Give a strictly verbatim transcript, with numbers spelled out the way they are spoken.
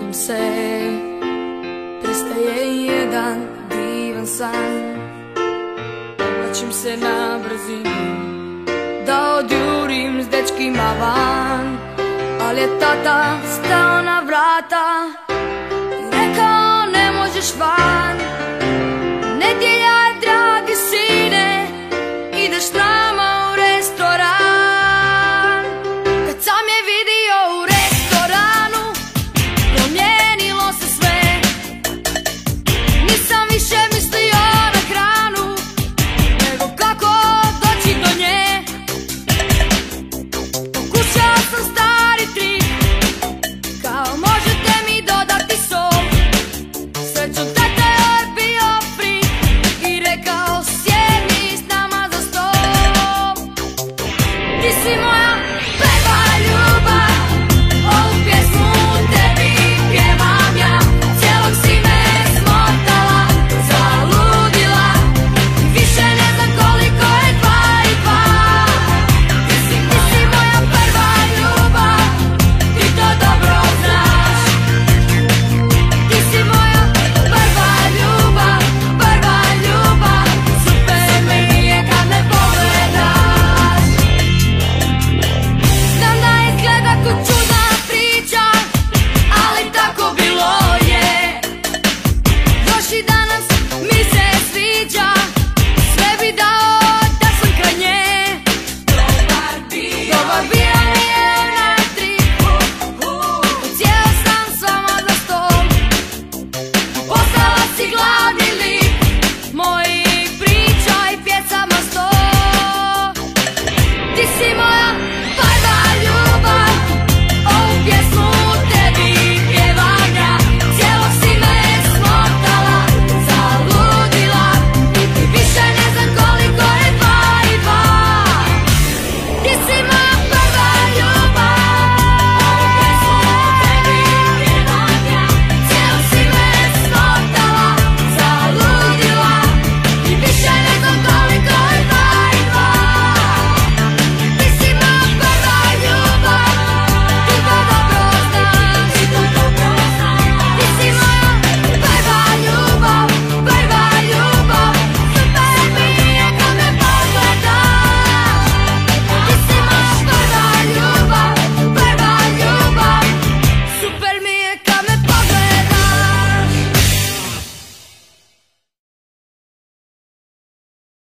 nam se prestaje jedan divan san. Vraćam se na brzinu da odjurim s dečkima van, ali je tata stao na vrata i rekao ne možeš van. Nedjelja je, dragi sine, ideš s nama u restoran. Kad sam je vidio u restoranu, promijenilo se sve. Nisam više mislio na hranu, nego kako doći do nje. Pokušao sam